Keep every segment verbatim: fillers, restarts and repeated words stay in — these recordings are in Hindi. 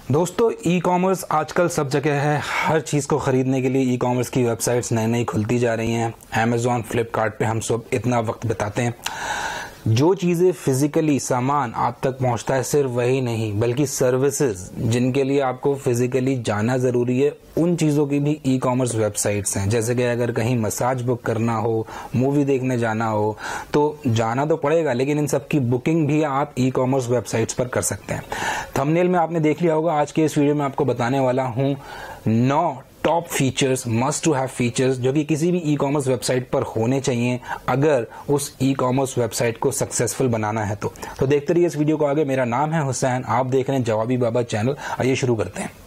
दोस्तों ई कॉमर्स आजकल सब जगह है। हर चीज़ को ख़रीदने के लिए ई कॉमर्स की वेबसाइट्स नई नई खुलती जा रही हैं। अमेज़ॉन, फ्लिपकार्ट पे हम सब इतना वक्त बिताते हैं। जो चीज़ें फिज़िकली सामान आप तक पहुंचता है, सिर्फ वही नहीं बल्कि सर्विसेज जिनके लिए आपको फिज़िकली जाना ज़रूरी है, उन चीज़ों की भी ई कॉमर्स वेबसाइट्स हैं। जैसे कि अगर कहीं मसाज बुक करना हो, मूवी देखने जाना हो, तो जाना तो पड़ेगा, लेकिन इन सब की बुकिंग भी आप ई कॉमर्स वेबसाइट्स पर कर सकते हैं। थंबनेल में आपने देख लिया होगा, आज के इस वीडियो में आपको बताने वाला हूँ नौ top features, must to have features जो कि किसी भी ई कॉमर्स वेबसाइट पर होने चाहिए अगर उस ई कॉमर्स वेबसाइट को सक्सेसफुल बनाना है। तो तो देखते रहिए इस वीडियो को आगे। मेरा नाम है हुसैन, आप देख रहे हैं जवाबी बाबा चैनल। आइए शुरू करते हैं।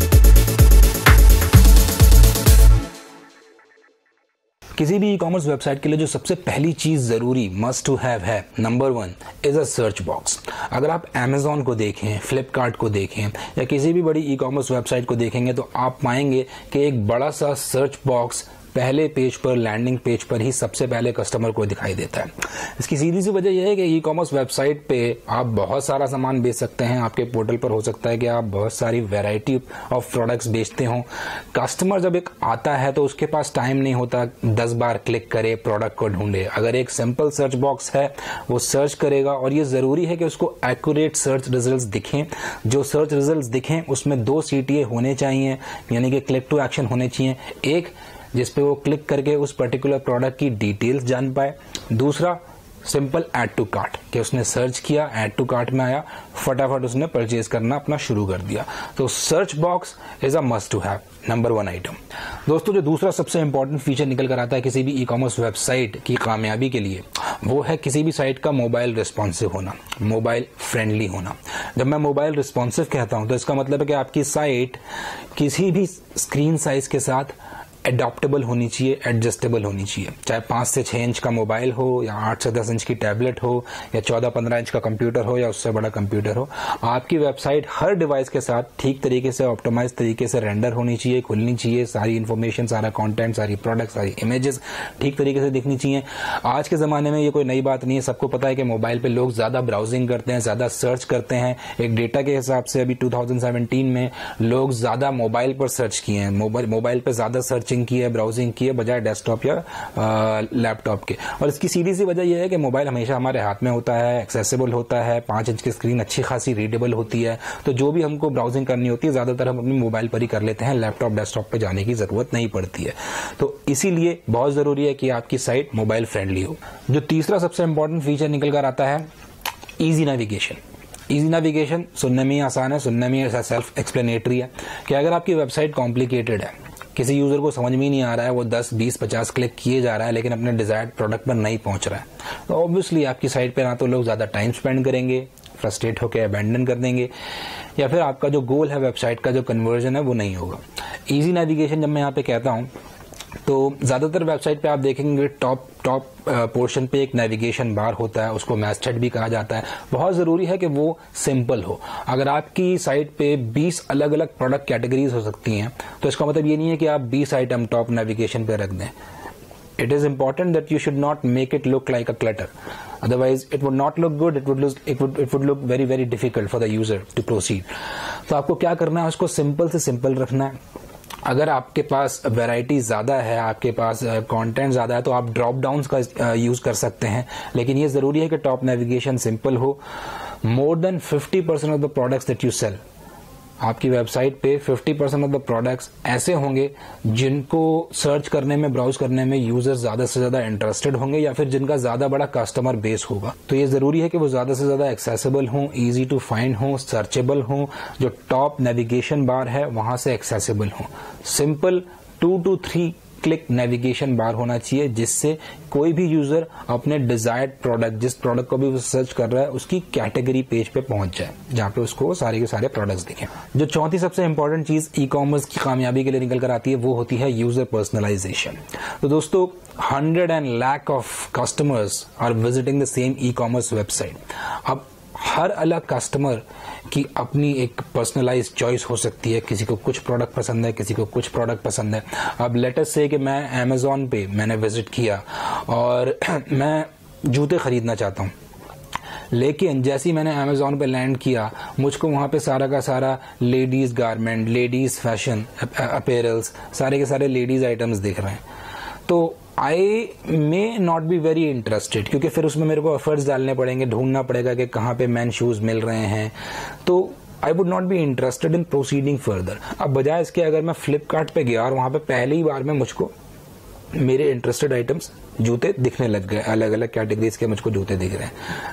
किसी भी ई कॉमर्स वेबसाइट के लिए जो सबसे पहली चीज जरूरी मस्ट टू हैव है, number one is a search box. अगर आप अमेज़ॉन को देखें, फ्लिपकार्ट को देखें या किसी भी बड़ी ई कॉमर्स वेबसाइट को देखेंगे तो आप पाएंगे कि एक बड़ा सा सर्च बॉक्स पहले पेज पर, लैंडिंग पेज पर ही सबसे पहले कस्टमर को दिखाई देता है। इसकी सीधी सी वजह यह है कि ई कॉमर्स वेबसाइट पे आप बहुत सारा सामान बेच सकते हैं। आपके पोर्टल पर हो सकता है कि आप बहुत सारी वैरायटी ऑफ प्रोडक्ट्स बेचते हो। कस्टमर जब एक आता है तो उसके पास टाइम नहीं होता दस बार क्लिक करे, प्रोडक्ट को ढूंढे। अगर एक सिंपल सर्च बॉक्स है, वो सर्च करेगा और ये जरूरी है कि उसको एक्यूरेट सर्च रिजल्ट्स दिखें। जो सर्च रिजल्ट्स दिखें उसमें दो सीटीए होने चाहिए, यानी कि क्लिक टू एक्शन होने चाहिए। एक जिसपे वो क्लिक करके उस पर्टिकुलर प्रोडक्ट की डिटेल्स जान पाए, दूसरा सिंपल ऐड टू कार्ट कि उसने सर्च किया, ऐड टू कार्ट में आया, फटाफट उसने परचेज करना अपना शुरू कर दिया। तो search box is a must to have, number one item. दोस्तों, जो दूसरा सबसे इंपॉर्टेंट फीचर निकल कर आता है किसी भी ई कॉमर्स वेबसाइट की कामयाबी के लिए, वो है किसी भी साइट का मोबाइल रिस्पॉन्सिव होना, मोबाइल फ्रेंडली होना। जब मैं मोबाइल रिस्पॉन्सिव कहता हूं तो इसका मतलब है कि आपकी साइट किसी भी स्क्रीन साइज के साथ एडॉप्टेबल होनी चाहिए, एडजस्टेबल होनी चाहिए। चाहे पांच से छह इंच का मोबाइल हो या आठ से दस इंच की टैबलेट हो या चौदह पंद्रह इंच का कंप्यूटर हो या उससे बड़ा कंप्यूटर हो, आपकी वेबसाइट हर डिवाइस के साथ ठीक तरीके से ऑप्टिमाइज तरीके से रेंडर होनी चाहिए, खुलनी चाहिए। सारी इन्फॉर्मेशन, सारा कंटेंट, सारी प्रोडक्ट, सारी इमेजेस ठीक तरीके से दिखनी चाहिए। आज के जमाने में ये कोई नई बात नहीं है, सबको पता है कि मोबाइल पे लोग ज्यादा ब्राउजिंग करते हैं, ज्यादा सर्च करते हैं। एक डेटा के हिसाब से अभी दो हज़ार सत्रह में लोग ज्यादा मोबाइल पर सर्च किए हैं, मोबाइल मोबाइल पर ज्यादा सर्चिंग की है, ब्राउजिंग की है, बजाय डेस्कटॉप या लैपटॉप के। और इसकी सीधी सी वजह यह है कि मोबाइल हमेशा हमारे हाथ में होता है, एक्सेसिबल होता है, पांच इंच की स्क्रीन अच्छी खासी रीडेबल होती है। तो जो भी हमको ब्राउजिंग करनी होती है ज्यादातर हम अपनी मोबाइल पर ही कर लेते हैं, लैपटॉप डेस्कटॉप पे जाने की जरूरत नहीं पड़ती है। तो इसीलिए बहुत जरूरी है कि आपकी साइट मोबाइल फ्रेंडली हो। जो तीसरा सबसे इंपॉर्टेंट फीचर निकल कर आता है, ईजी नेविगेशन। इजी नेविगेशन सुनने में ही आसान है, सुनने में ऐसा सेल्फ एक्सप्लेनेटरी है कि अगर आपकी वेबसाइट कॉम्प्लिकेटेड है, किसी यूजर को समझ में ही नहीं आ रहा है, वो दस, बीस, पचास क्लिक किए जा रहा है लेकिन अपने डिजायर्ड प्रोडक्ट पर नहीं पहुंच रहा है, तो ऑब्वियसली आपकी साइट पे ना तो लोग ज्यादा टाइम स्पेंड करेंगे, फ्रस्ट्रेट होकर अबैंडन कर देंगे, या फिर आपका जो गोल है वेबसाइट का, जो कन्वर्जन है, वो नहीं होगा। इजी नेविगेशन जब मैं यहाँ पे कहता हूँ तो ज्यादातर वेबसाइट पे आप देखेंगे टॉप टॉप पोर्शन पे एक नेविगेशन बार होता है, उसको मैस्टर्ड भी कहा जाता है। बहुत जरूरी है कि वो सिंपल हो। अगर आपकी साइट पे बीस अलग अलग प्रोडक्ट कैटेगरीज हो सकती हैं तो इसका मतलब ये नहीं है कि आप बीस आइटम टॉप नेविगेशन पे रख दें। It is important that you should not make it look like a clutter. Otherwise, it would not look good. It would look, it would, it would look very, very difficult for the user to proceed. तो आपको क्या करना है, उसको सिंपल से सिंपल रखना है। अगर आपके पास वैरायटी ज्यादा है, आपके पास कंटेंट ज्यादा है, तो आप ड्रॉप डाउन्स का यूज कर सकते हैं, लेकिन ये जरूरी है कि टॉप नेविगेशन सिंपल हो। More than fifty percent of the products that you sell, आपकी वेबसाइट पे fifty percent of the products ऐसे होंगे जिनको सर्च करने में, ब्राउज करने में यूजर्स ज्यादा से ज्यादा इंटरेस्टेड होंगे या फिर जिनका ज्यादा बड़ा कस्टमर बेस होगा। तो ये जरूरी है कि वो ज्यादा से ज्यादा एक्सेसिबल हों, इजी टू फाइंड हों, सर्चेबल हों, जो टॉप नेविगेशन बार है वहां से एक्सेसिबल हों। Simple two to three click navigation bar होना चाहिए जिससे कोई भी यूजर अपने डिजायर्ड प्रोडक्ट, जिस प्रोडक्ट को भी वो सर्च कर रहा है, उसकी कैटेगरी पेज पे पहुंच जाए जहां पे उसको सारे के सारे प्रोडक्ट्स दिखें। जो चौथी सबसे इंपॉर्टेंट चीज ई कॉमर्स की कामयाबी के लिए निकल कर आती है वो होती है यूजर पर्सनलाइजेशन। तो दोस्तों, hundred and lakh of customers are visiting the same e commerce website. अब हर अलग कस्टमर की अपनी एक पर्सनलाइज्ड चॉइस हो सकती है, किसी को कुछ प्रोडक्ट पसंद है, किसी को कुछ प्रोडक्ट पसंद है। अब लेट अस से कि मैं अमेज़ॉन पे मैंने विजिट किया और मैं जूते खरीदना चाहता हूँ, लेकिन जैसे ही मैंने अमेजोन पे लैंड किया, मुझको वहाँ पे सारा का सारा ladies garment, ladies fashion apparels, सारे के सारे लेडीज़ आइटम्स दिख रहे हैं। तो I may not be very interested, क्योंकि फिर उसमें मेरे को एफर्ट्स डालने पड़ेंगे, ढूंढना पड़ेगा कि कहाँ पे मैन शूज़ मिल रहे हैं। तो I would not be interested in proceeding further. अब बजाय इसके अगर मैं फ्लिपकार्ट पे गया और वहाँ पे पहली ही बार में मुझको मेरे इंटरेस्टेड आइटम्स जूते दिखने लग गए, अलग अलग कैटेगरीज के मुझको जूते दिख रहे हैं,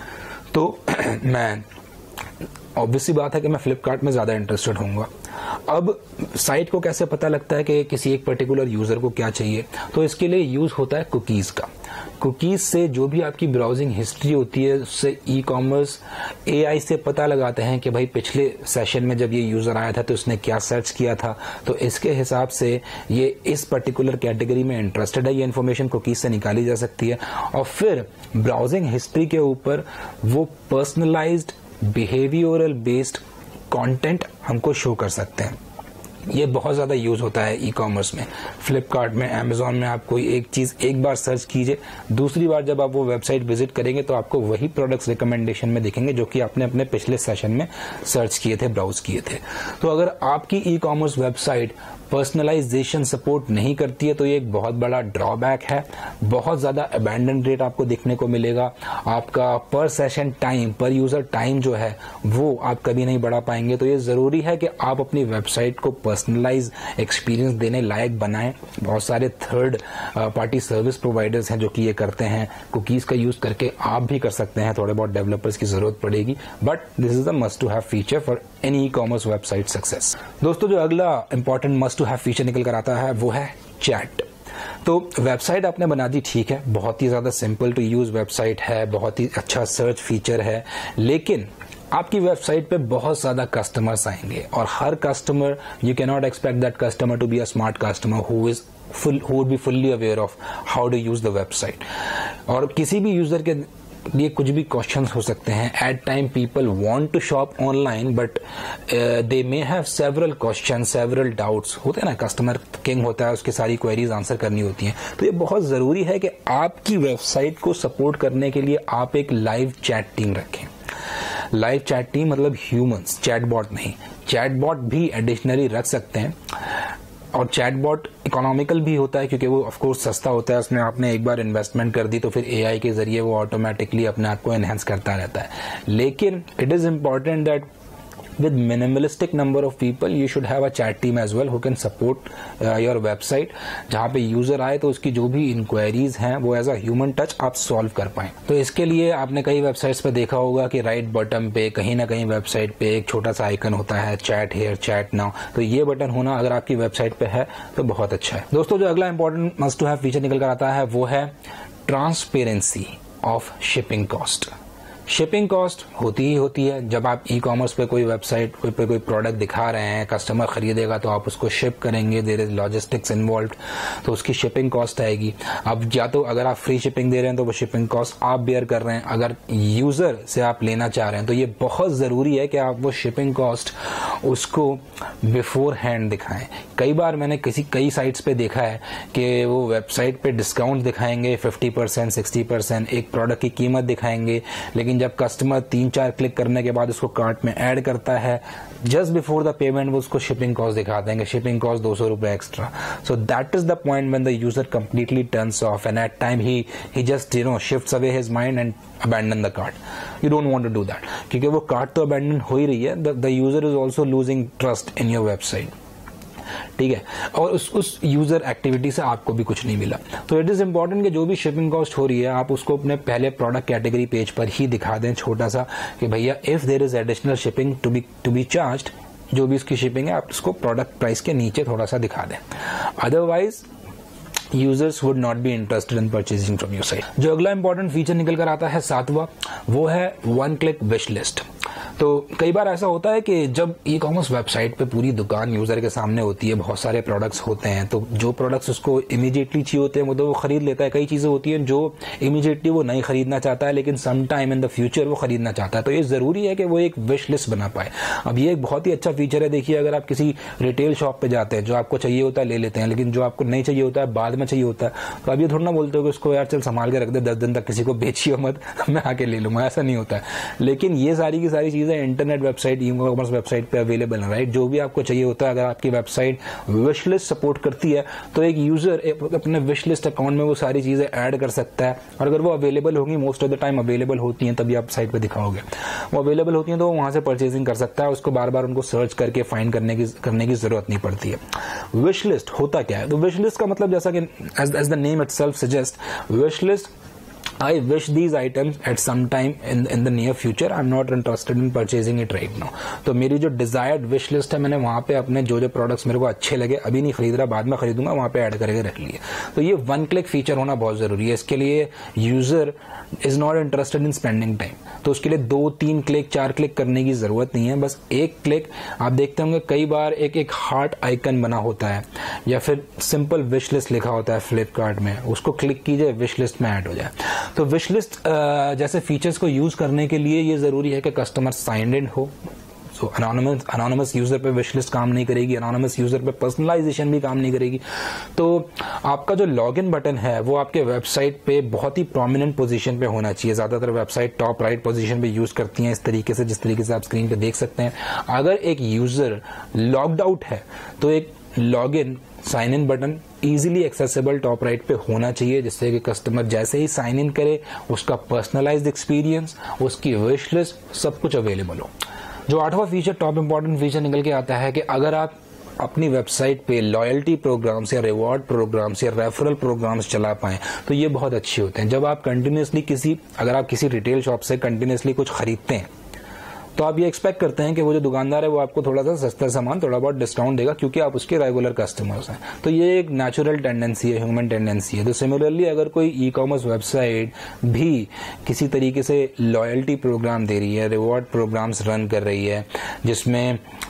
तो मैं ऑब्वियसली बात है कि मैं फ्लिपकार्ट में ज़्यादा इंटरेस्टेड होऊंगा। अब साइट को कैसे पता लगता है कि किसी एक पर्टिकुलर यूज़र को क्या चाहिए? तो इसके लिए यूज़ होता है कुकीज़ का। कुकीज़ से जो भी आपकी ब्राउजिंग हिस्ट्री होती है, उससे ई कॉमर्स एआई से पता लगाते हैं कि भाई पिछले सेशन में जब ये यूज़र आया था तो उसने क्या सर्च किया था, तो इसके हिसाब से ये इस पर्टिकुलर कैटेगरी में इंटरेस्टेड है। ये इन्फॉर्मेशन कुकीज़ से निकाली जा सकती है और फिर ब्राउजिंग हिस्ट्री के ऊपर वो पर्सनलाइज्ड बिहेवियरल बेस्ड कंटेंट हमको शो कर सकते हैं। ये बहुत ज़्यादा यूज़ होता है ई कॉमर्स में। फ्लिपकार्ट में, अमेजोन में आप कोई एक चीज़ एक बार सर्च कीजिए, दूसरी बार जब आप वो वेबसाइट विजिट करेंगे तो आपको वही प्रोडक्ट्स रिकमेंडेशन में दिखेंगे जो कि आपने अपने पिछले सेशन में सर्च किए थे, ब्राउज किए थे। तो अगर आपकी e commerce website personalisation support नहीं करती है तो ये एक बहुत बड़ा ड्रॉबैक है। बहुत ज़्यादा अबैंडन रेट आपको देखने को मिलेगा। आपका पर सेशन टाइम, पर यूज़र टाइम जो है वो आप कभी नहीं बढ़ा पाएंगे। तो ये ज़रूरी है कि आप अपनी वेबसाइट को पर्सनलाइज एक्सपीरियंस देने लायक बनाएं। बहुत सारे थर्ड पार्टी सर्विस प्रोवाइडर्स हैं जो कि ये करते हैं। कुकीज़ का यूज़ करके आप भी कर सकते हैं, थोड़े बहुत डेवलपर्स की ज़रूरत पड़ेगी, but this is the must to have feature for any e commerce website success. दोस्तों, जो अगला important must to have feature निकल कर आता है वो है चैट। तो वेबसाइट आपने बना दी, ठीक है, बहुत ही ज्यादा सिंपल टू यूज वेबसाइट है, बहुत ही अच्छा सर्च फीचर है, लेकिन आपकी वेबसाइट पे बहुत ज्यादा कस्टमर्स आएंगे और हर customer, you can not expect that customer to be a smart customer who is full who would be fully aware of how to use the website. और किसी भी यूजर के ये कुछ भी क्वेश्चंस हो सकते हैं। At time people want to shop online but they may have several question, several doubts होते हैं ना। कस्टमर किंग होता है, उसकी सारी क्वेरीज आंसर करनी होती हैं। तो ये बहुत जरूरी है कि आपकी वेबसाइट को सपोर्ट करने के लिए आप एक लाइव चैट टीम रखें। लाइव चैट टीम मतलब ह्यूमंस, चैटबॉट नहीं। चैटबॉट भी एडिशनली रख सकते हैं और चैटबॉट इकोनॉमिकल भी होता है क्योंकि वो ऑफ कोर्स सस्ता होता है। उसमें आपने एक बार इन्वेस्टमेंट कर दी तो फिर एआई के जरिए वो ऑटोमेटिकली अपने आप को एनहेंस करता रहता है। लेकिन it is important that with minimalistic number of people you should have a chat team as well who can support uh, your website, जहाँ पे यूजर आए तो उसकी जो भी इंक्वायरीज हैं वो एज अ ह्यूमन टच आप सॉल्व कर पाएं। तो इसके लिए आपने कई वेबसाइट्स पे देखा होगा कि राइट बटन पे कहीं ना कहीं वेबसाइट पे एक छोटा सा आइकन होता है, चैट हियर, चैट नाउ। तो ये बटन होना अगर आपकी वेबसाइट पे है तो बहुत अच्छा है। दोस्तों, जो अगला important must to have feature निकल कर आता है वो है transparency of shipping cost. Shipping cost होती ही होती है। जब आप ई कॉमर्स पे कोई वेबसाइट पे कोई प्रोडक्ट दिखा रहे हैं, कस्टमर खरीदेगा तो आप उसको शिप करेंगे, देयर इज लॉजिस्टिक्स इन्वॉल्व, तो उसकी शिपिंग कॉस्ट आएगी। अब या तो अगर आप फ्री शिपिंग दे रहे हैं तो वो शिपिंग कॉस्ट आप बेयर कर रहे हैं, अगर यूजर से आप लेना चाह रहे हैं तो ये बहुत जरूरी है कि आप वो शिपिंग कॉस्ट उसको बिफोर हैंड दिखाएं। कई बार मैंने किसी कई साइट्स पे देखा है कि वो वेबसाइट पे डिस्काउंट दिखाएंगे फिफ्टी परसेंट, सिक्सटी परसेंट, एक प्रोडक्ट की कीमत दिखाएंगे, लेकिन जब कस्टमर तीन चार क्लिक करने के बाद उसको कार्ट में ऐड करता है, जस्ट बिफोर द पेमेंट वो उसको शिपिंग कॉस्ट दिखा देंगे, शिपिंग कॉस्ट दो सौ रुपए extra. So that is the point when the user completely turns off and at time he he just you know shifts away his mind and abandon the cart. You don't want to do that, क्योंकि वो कार्ट तो अबैंडन हो ही रही है, the user is also losing trust in your website, ठीक है, और उस उस यूजर एक्टिविटी से आपको भी कुछ नहीं मिला। तो इट इज इंपॉर्टेंट कि जो भी शिपिंग कॉस्ट हो रही है आप उसको अपने पहले प्रोडक्ट कैटेगरी पेज पर ही दिखा दें छोटा सा कि भैया if there is additional shipping to be to be charged, जो भी उसकी शिपिंग है आप उसको प्रोडक्ट प्राइस के नीचे थोड़ा सा दिखा दें। Otherwise users would not be interested in purchasing from your site. जो अगला इंपॉर्टेंट फीचर निकल कर आता है सातवां, वो है वन क्लिक विश लिस्ट। तो कई बार ऐसा होता है कि जब ई कॉमर्स वेबसाइट पे पूरी दुकान यूजर के सामने होती है, बहुत सारे प्रोडक्ट्स होते हैं, तो जो प्रोडक्ट्स उसको इमीडिएटली चाहिए होते हैं वो तो वो खरीद लेता है। कई चीजें होती हैं जो इमीडिएटली वो नहीं खरीदना चाहता है लेकिन some time in the future वो खरीदना चाहता है, तो ये जरूरी है कि वो एक विश लिस्ट बना पाए। अब ये एक बहुत ही अच्छा फीचर है। देखिए, अगर आप किसी रिटेल शॉप पे जाते हैं, जो आपको चाहिए होता है ले लेते हैं, लेकिन जो आपको नहीं चाहिए होता है बाद में चाहिए होता है, तो आप ये थोड़ा ना बोलते हो कि उसको यार चल संभाल के रख दे, दस दिन तक किसी को बेचिए मत, मैं आके ले लूंगा, ऐसा नहीं होता है। लेकिन ये सारी की सारी चीजें internet website, e commerce website पे अवेलेबल है, राइट। जो भी आपको चाहिए होता है, अगर आपकी वेबसाइट विश लिस्ट सपोर्ट करती है तो एक यूजर अपने विश लिस्ट अकाउंट में वो सारी चीजें ऐड कर सकता है, और अगर वो अवेलेबल होगी, most of the time available होती हैं, तभी आप साइट पे दिखाओगे, वो अवेलेबल होती हैं तो वो वहां से परचेजिंग कर सकता है, उसको बार बार उनको सर्च करके फाइंड करने की करने की जरूरत नहीं पड़ती है। विश लिस्ट होता क्या है? तो विश लिस्ट का मतलब जैसा कि as as the name itself suggest, wish list, I wish these items at some time in in the near future. I'm not interested in purchasing it right now. तो मेरी जो desired wish list है, मैंने वहाँ पे अपने जो जो products मेरे को अच्छे लगे, अभी नहीं खरीद रहा, बाद में खरीदूंगा, वहाँ पे ऐड करके रख लिए। तो ये वन क्लिक फीचर होना बहुत जरूरी है। इसके लिए user is not interested in spending time, तो उसके लिए दो तीन क्लिक चार क्लिक करने की जरूरत नहीं है, बस एक क्लिक। आप देखते होंगे कई बार एक एक हार्ट आइकन बना होता है या फिर सिंपल विश लिस्ट लिखा होता है फ्लिपकार्ट में, उसको क्लिक कीजिए, विश लिस्ट में ऐड हो जाए। तो विश लिस्ट जैसे फीचर्स को यूज करने के लिए ये जरूरी है कि कस्टमर साइंड इन हो। सो अनोनिमस अनोनिमस यूजर पे विश लिस्ट काम नहीं करेगी, अनोनिमस यूजर पे पर्सनलाइजेशन भी काम नहीं करेगी। तो आपका जो लॉगिन बटन है वो आपके वेबसाइट पे बहुत ही प्रोमिनेंट पोजीशन पे होना चाहिए। ज्यादातर वेबसाइट टॉप राइट पोजीशन पे यूज करती हैं इस तरीके से, जिस तरीके से आप स्क्रीन पे देख सकते हैं। अगर एक यूजर लॉग्ड आउट है तो एक login sign in button easily accessible top right पे होना चाहिए, जिससे कि कस्टमर जैसे ही साइन इन करे उसका पर्सनलाइज्ड एक्सपीरियंस, उसकी विश लिस्ट, सब कुछ अवेलेबल हो। जो आठवां फीचर, टॉप इंपॉर्टेंट फीचर निकल के आता है कि अगर आप अपनी वेबसाइट पे लॉयल्टी प्रोग्राम्स या रिवॉर्ड प्रोग्राम्स या रेफरल प्रोग्राम्स चला पाएं तो ये बहुत अच्छे होते हैं। जब आप कंटिन्यूसली किसी अगर आप किसी रिटेल शॉप से कंटिन्यूसली कुछ खरीदते हैं तो आप ये एक्सपेक्ट करते हैं कि वो जो दुकानदार है वो आपको थोड़ा सा सस्ता सामान, थोड़ा बहुत डिस्काउंट देगा, क्योंकि आप उसके रेगुलर कस्टमर्स हैं। तो ये एक नेचुरल टेंडेंसी है, ह्यूमन टेंडेंसी है। तो सिमिलरली अगर कोई ई कॉमर्स वेबसाइट भी किसी तरीके से लॉयल्टी प्रोग्राम दे रही है, रिवॉर्ड प्रोग्राम्स रन कर रही है, जिसमें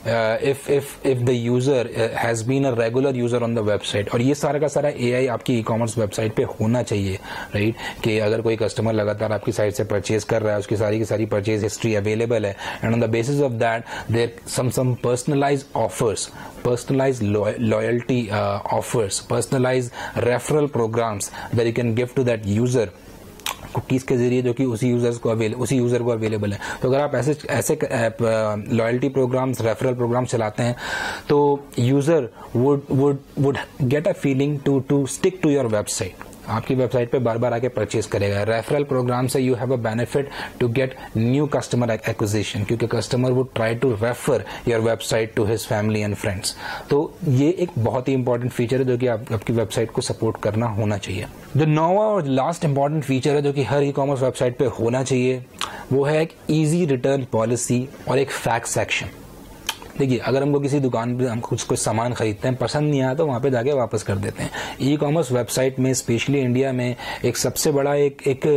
if if if the user has been a regular user on the website, और ये सारा का सारा एआई आपकी ई कॉमर्स वेबसाइट पे होना चाहिए, राइट। कि अगर कोई कस्टमर लगातार आपकी साइट से परचेज कर रहा है, उसकी सारी की सारी परचेज हिस्ट्री अवेलेबल है, and on the basis of that there some some personalized offers, personalized lo- loyalty uh, offers, personalized referral programs that you can give to that user cookies के जरिए, जो कि उसी यूजर्स को अवेल उसी यूजर को अवेलेबल है। तो अगर आप ऐसे ऐसे लॉयल्टी प्रोग्राम्स, रेफरल प्रोग्राम चलाते हैं तो user would would would get a feeling to to stick to your website, आपकी वेबसाइट पे बार बार आके परचेज करेगा। रेफरल प्रोग्राम से you have a benefit to get new customer acquisition, क्योंकि customer would try to refer your website to his family and friends. तो ये एक बहुत ही इंपॉर्टेंट फीचर है जो कि आप, आपकी वेबसाइट को सपोर्ट करना होना चाहिए। जो नौवां और लास्ट इंपॉर्टेंट फीचर है जो कि हर ई कॉमर्स वेबसाइट पे होना चाहिए वो है एक ईजी रिटर्न पॉलिसी और एक फैक्ट सेक्शन। देखिए, अगर हमको किसी दुकान पे हम कुछ कुछ सामान खरीदते हैं, पसंद नहीं आया तो वहां पे जाके वापस कर देते हैं। ई कॉमर्स वेबसाइट में स्पेशली इंडिया में एक सबसे बड़ा एक एक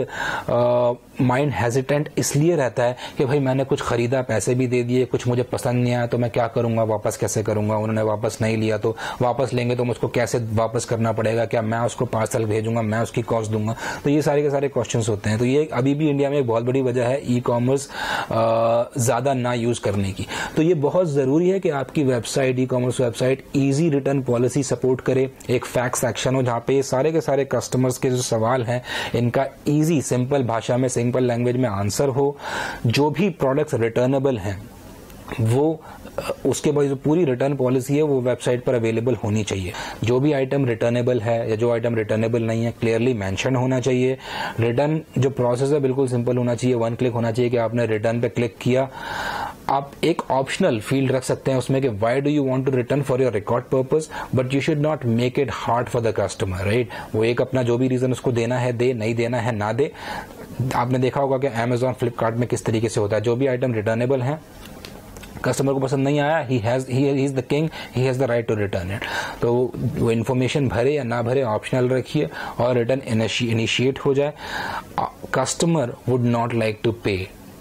माइंड हेजिटेंट इसलिए रहता है कि भाई मैंने कुछ खरीदा, पैसे भी दे दिए, कुछ मुझे पसंद नहीं आया तो मैं क्या करूंगा, वापस कैसे करूंगा, उन्होंने वापस नहीं लिया तो वापस लेंगे तो मुझको कैसे वापस करना पड़ेगा, क्या मैं उसको पार्सल भेजूंगा, मैं उसकी कॉस्ट दूंगा। तो ये सारे के सारे क्वेश्चन होते हैं। तो ये अभी भी इंडिया में एक बहुत बड़ी वजह है ई कॉमर्स ज्यादा ना यूज करने की। तो ये बहुत जरूरी है कि आपकी website, e commerce website easy return policy support करे, एक फैक्ट सेक्शन हो जहां पे ये सारे के सारे कस्टमर्स के जो सवाल हैं इनका इजी सिंपल भाषा में, सिंपल लैंग्वेज में आंसर हो। जो भी प्रोडक्ट्स रिटर्नेबल हैं वो उसके बाद जो पूरी रिटर्न पॉलिसी है वो वेबसाइट पर अवेलेबल होनी चाहिए। जो भी आइटम रिटर्नेबल है या जो आइटम रिटर्नेबल नहीं है क्लियरली मेंशन होना चाहिए। रिटर्न जो प्रोसेस है बिल्कुल सिंपल होना चाहिए, वन क्लिक होना चाहिए कि आपने रिटर्न पे क्लिक किया। आप एक ऑप्शनल फील्ड रख सकते हैं उसमें कि why do you want to return for your record purpose, but you should not make it hard for the customer, right. वो एक अपना जो भी रीजन उसको देना है दे, नहीं देना है ना दे। आपने देखा होगा कि अमेजॉन, फ्लिपकार्ट में किस तरीके से होता है, जो भी आइटम रिटर्नेबल है कस्टमर को पसंद नहीं आया, he has he is the king, he has the right to return it. तो वो इन्फॉर्मेशन भरे या ना भरे ऑप्शनल रखिए और रिटर्न इनिशिएट हो जाए। Customer would not like to pay to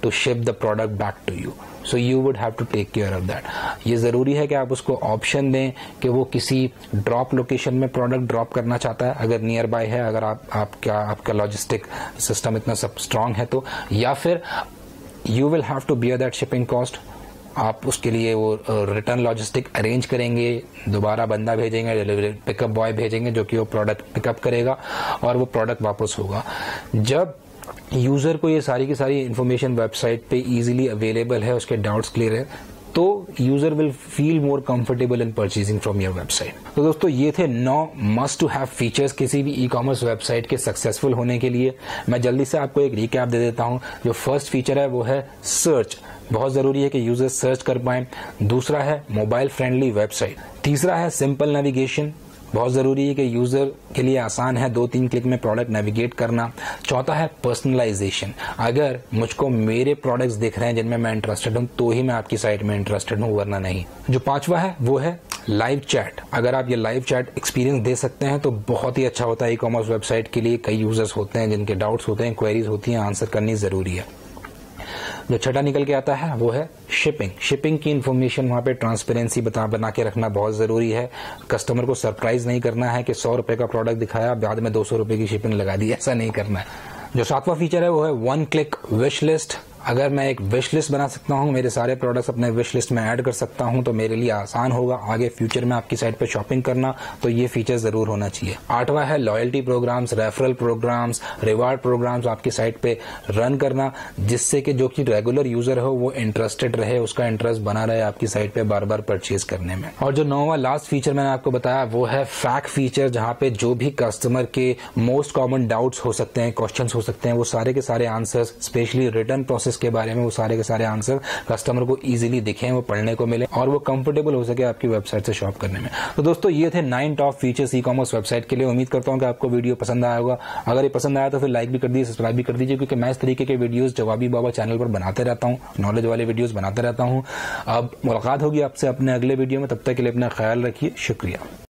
to ship the product back to you. So you would have to take care of that. ये ज़रूरी है कि आप उसको ऑप्शन दें कि वो किसी ड्रॉप लोकेशन में प्रोडक्ट ड्रॉप करना चाहता है, अगर नियर बाय है, अगर आप आपका आपका लॉजिस्टिक सिस्टम इतना सब स्ट्रांग है तो, या फिर you will have to bear that shipping cost. आप उसके लिए वो रिटर्न लॉजिस्टिक अरेंज करेंगे, दोबारा बंदा भेजेंगे, डिलीवरी पिकअप बॉय भेजेंगे जो कि वो प्रोडक्ट पिकअप करेगा और वो प्रोडक्ट वापस होगा। जब यूजर को ये सारी की सारी इंफॉर्मेशन वेबसाइट पे इजीली अवेलेबल है, उसके डाउट्स क्लियर है, तो user will feel more comfortable in purchasing from your website. तो दोस्तों ये थे नौ मस्ट टू हैव फीचर्स किसी भी ई कॉमर्स वेबसाइट के सक्सेसफुल होने के लिए। मैं जल्दी से आपको एक रिकैप दे देता हूं। जो फर्स्ट फीचर है वो है सर्च, बहुत जरूरी है कि यूजर सर्च कर पाए। दूसरा है मोबाइल फ्रेंडली वेबसाइट। तीसरा है सिंपल नेविगेशन, बहुत जरूरी है कि यूजर के लिए आसान है दो तीन क्लिक में प्रोडक्ट नेविगेट करना। चौथा है पर्सनलाइजेशन, अगर मुझको मेरे प्रोडक्ट्स दिख रहे हैं जिनमें मैं इंटरेस्टेड हूं तो ही मैं आपकी साइट में इंटरेस्टेड हूं, वरना नहीं। जो पांचवा है वो है लाइव चैट, अगर आप ये लाइव चैट एक्सपीरियंस दे सकते हैं तो बहुत ही अच्छा होता है ई कॉमर्स वेबसाइट के लिए। कई यूजर्स होते हैं जिनके डाउट्स होते हैं, क्वेरीज होती हैं, आंसर करनी जरूरी है। जो छठा निकल के आता है वो है शिपिंग। शिपिंग की इन्फॉर्मेशन वहां पे ट्रांसपेरेंसी बता बना के रखना बहुत जरूरी है। कस्टमर को सरप्राइज नहीं करना है कि सौ रुपए का प्रोडक्ट दिखाया, बाद में दो सौ रुपए की शिपिंग लगा दी, ऐसा नहीं करना है। जो सातवां फीचर है वो है वन क्लिक विश लिस्ट। अगर मैं एक विश लिस्ट बना सकता हूं, मेरे सारे प्रोडक्ट्स अपने विश लिस्ट में ऐड कर सकता हूं, तो मेरे लिए आसान होगा आगे फ्यूचर में आपकी साइट पे शॉपिंग करना, तो ये फीचर जरूर होना चाहिए। आठवां है loyalty programmes, referral programmes, reward programmes आपकी साइट पे रन करना, जिससे कि जो कि रेगुलर यूजर हो वो इंटरेस्टेड रहे, उसका इंटरेस्ट बना रहे आपकी साइट पे बार बार परचेज करने में। और जो नौवां लास्ट फीचर मैंने आपको बताया वो है फैक्ट फीचर, जहां पे जो भी कस्टमर के मोस्ट कॉमन डाउट्स हो सकते हैं, क्वेश्चंस हो सकते हैं, वो सारे के सारे आंसर्स, स्पेशली रिटर्न प्रोसेस के बारे में, वो सारे के सारे आंसर कस्टमर को इजीली दिखें, वो पढ़ने को मिले और वो कंफर्टेबल हो सके आपकी वेबसाइट से शॉप करने में। तो दोस्तों ये थे nine top features e commerce website के लिए। उम्मीद करता हूं कि आपको वीडियो पसंद आया होगा। अगर ये पसंद आया तो फिर लाइक भी कर दीजिए, सब्सक्राइब भी कर दीजिए, क्योंकि मैं इस तरीके के वीडियोस जवाबी बाबा चैनल पर बनाते रहता हूं, नॉलेज वाले वीडियोस बनाते रहता हूं। अब मुलाकात होगी आपसे अपने अगले वीडियो में, तब तक के लिए अपना ख्याल रखिए। शुक्रिया।